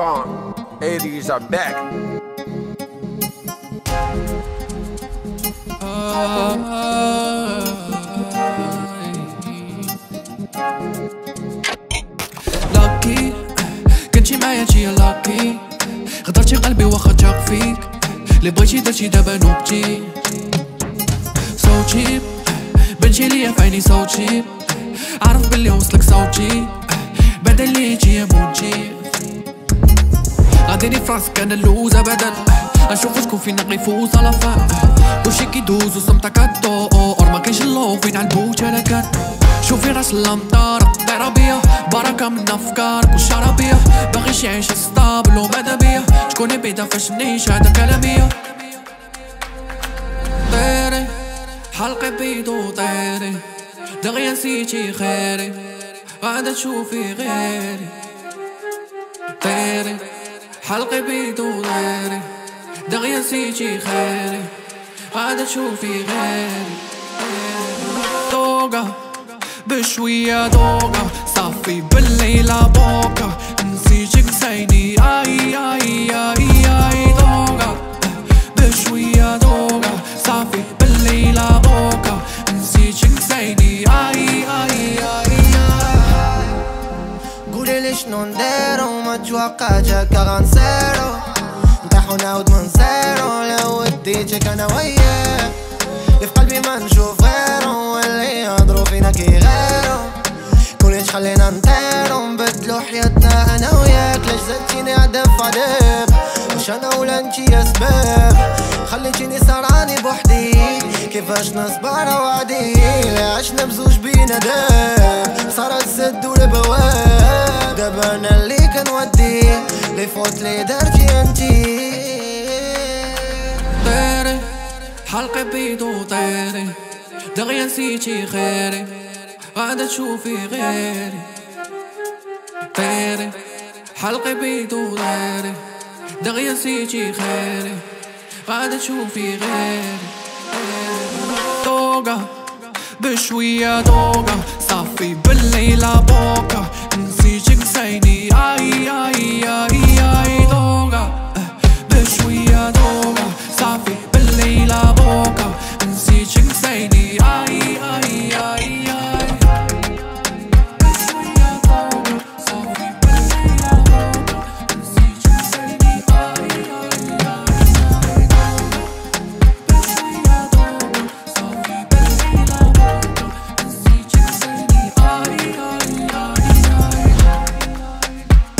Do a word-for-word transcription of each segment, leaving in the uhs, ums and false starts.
gone, eighties are back. لاكي كنتي معايا انتي يا لاكي، غدرتي قلبي واخا تاق فيك، اللي بغيتي درتي دابا نوبتي. صوتي بنتي ليا في عيني، صوتي عارف بلي وصلك صوتي، بعدا اللي جي يا موتي. غاديني فراسك انا اللوز ابدا، نشوفو شكون فينا غيفوز على فان، كلشي كيدوز وصمتك الدور، مكاينش اللو فين عالبوت انا كان. شوفي راس الامطار دايرة بيا، بركة من افكارك والشرابية، باغيش يعيش ستابل وماذا بيا، شكوني بعيدة فاش نعيش هادا كلامية. طيري حلقي بيضو طيري، دغيا نسيتي خيري، غادا تشوفي غيري. طيري حلقي بيضو طيري، دغيا نسيتي خيري، غادا تشوفي غيري. دوغا بشوية دوغا صافي بالليلة بوكا، نسيتك زيني اي اي اي اي. دوغا بشوية دوغا صافي بالليلة بوكا، نسيتك زيني اي اي اي. قولي لي شنو نديرو، ما توقعتش هكا غنسيرو، نطيحو نعاود من زيرو. لو وديتك انا وياك اللي في قلبي ما نشوف غيرو، واللي يهضرو فينا كيغيرو، كلش خلينا نطيرو، نبدلو حياتنا انا وياك. لاش زدتيني عدف عليك، واش انا ولا انتي يا سباب، خليتيني سهراني بوحدي، كيفاش نصبر وعدي، لا عشنا بزوج بينا داب، صارت السد والبواب، دابا انا اللي كنودي، لي فوت لي درتي انتي. طيري حلقي بيضو طيري، دغيا نسيتي خيري، غادا تشوفي غيري. طيري حلقي بيضو طيري، دغيا نسيتي خيري، غادا تشوفي غيري. دوغا بشوية دوغا صافي بالليلة بوكا، نسيتك زيني اي اي اي اي. دوغا بشوية دوغا صافي بالليلة بوكا، نسيتك زيني اي اي اي اي.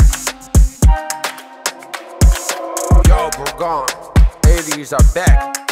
Yo, we're gone, eighties are back.